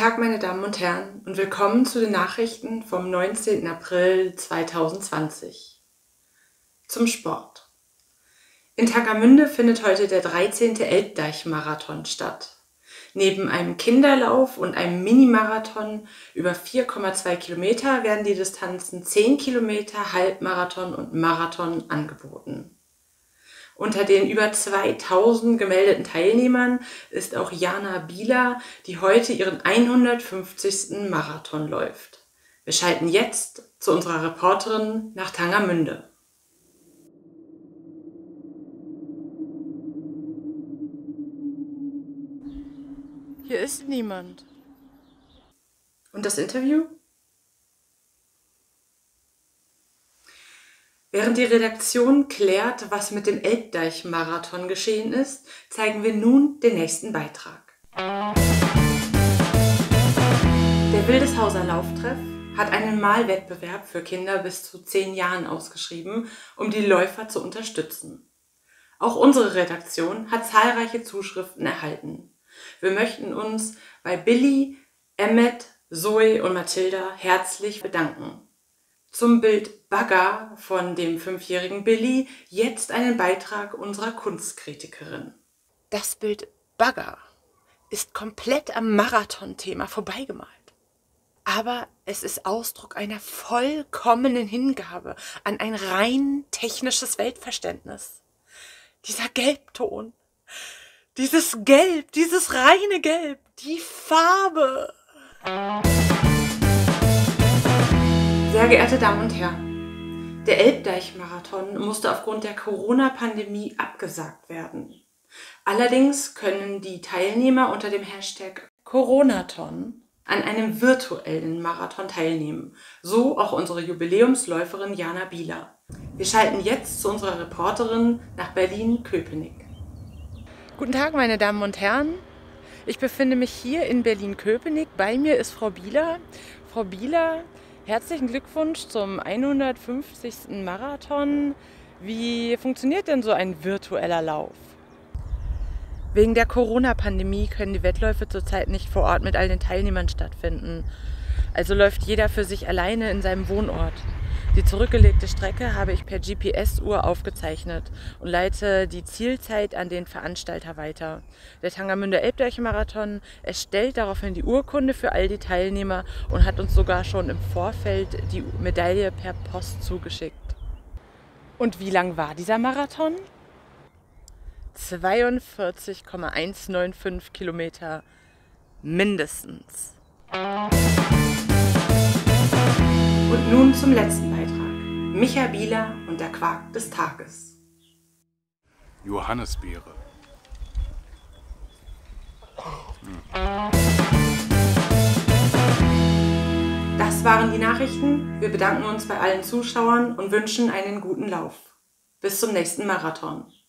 Tag, meine Damen und Herren, und willkommen zu den Nachrichten vom 19. April 2020. Zum Sport. In Tackermünde findet heute der 13. Elbdeich-Marathon statt. Neben einem Kinderlauf und einem Minimarathon über 4,2 Kilometer werden die Distanzen 10 Kilometer, Halbmarathon und Marathon angeboten. Unter den über 2000 gemeldeten Teilnehmern ist auch Jana Bieler, die heute ihren 150. Marathon läuft. Wir schalten jetzt zu unserer Reporterin nach Tangermünde. Hier ist niemand. Und das Interview? Während die Redaktion klärt, was mit dem Elbdeich-Marathon geschehen ist, zeigen wir nun den nächsten Beitrag. Der Wildeshauser Lauftreff hat einen Malwettbewerb für Kinder bis zu 10 Jahren ausgeschrieben, um die Läufer zu unterstützen. Auch unsere Redaktion hat zahlreiche Zuschriften erhalten. Wir möchten uns bei Billy, Emmet, Zoe und Mathilda herzlich bedanken. Zum Bild Bagger von dem 5-jährigen Billy jetzt einen Beitrag unserer Kunstkritikerin. Das Bild Bagger ist komplett am Marathon-Thema vorbeigemalt. Aber es ist Ausdruck einer vollkommenen Hingabe an ein rein technisches Weltverständnis. Dieser Gelbton, dieses Gelb, dieses reine Gelb, die Farbe. Sehr geehrte Damen und Herren, der Elbdeich-Marathon musste aufgrund der Corona-Pandemie abgesagt werden. Allerdings können die Teilnehmer unter dem Hashtag Coronathon an einem virtuellen Marathon teilnehmen. So auch unsere Jubiläumsläuferin Jana Bieler. Wir schalten jetzt zu unserer Reporterin nach Berlin-Köpenick. Guten Tag, meine Damen und Herren. Ich befinde mich hier in Berlin-Köpenick. Bei mir ist Frau Bieler. Frau Bieler, herzlichen Glückwunsch zum 150. Marathon. Wie funktioniert denn so ein virtueller Lauf? Wegen der Corona-Pandemie können die Wettläufe zurzeit nicht vor Ort mit all den Teilnehmern stattfinden. Also läuft jeder für sich alleine in seinem Wohnort. Die zurückgelegte Strecke habe ich per GPS-Uhr aufgezeichnet und leite die Zielzeit an den Veranstalter weiter. Der Tangermünder Elbdeich-Marathon erstellt daraufhin die Urkunde für all die Teilnehmer und hat uns sogar schon im Vorfeld die Medaille per Post zugeschickt. Und wie lang war dieser Marathon? 42,195 Kilometer mindestens. Und nun zum letzten Beitrag. Micha Bieler und der Quark des Tages. Johannisbeere. Das waren die Nachrichten. Wir bedanken uns bei allen Zuschauern und wünschen einen guten Lauf. Bis zum nächsten Marathon.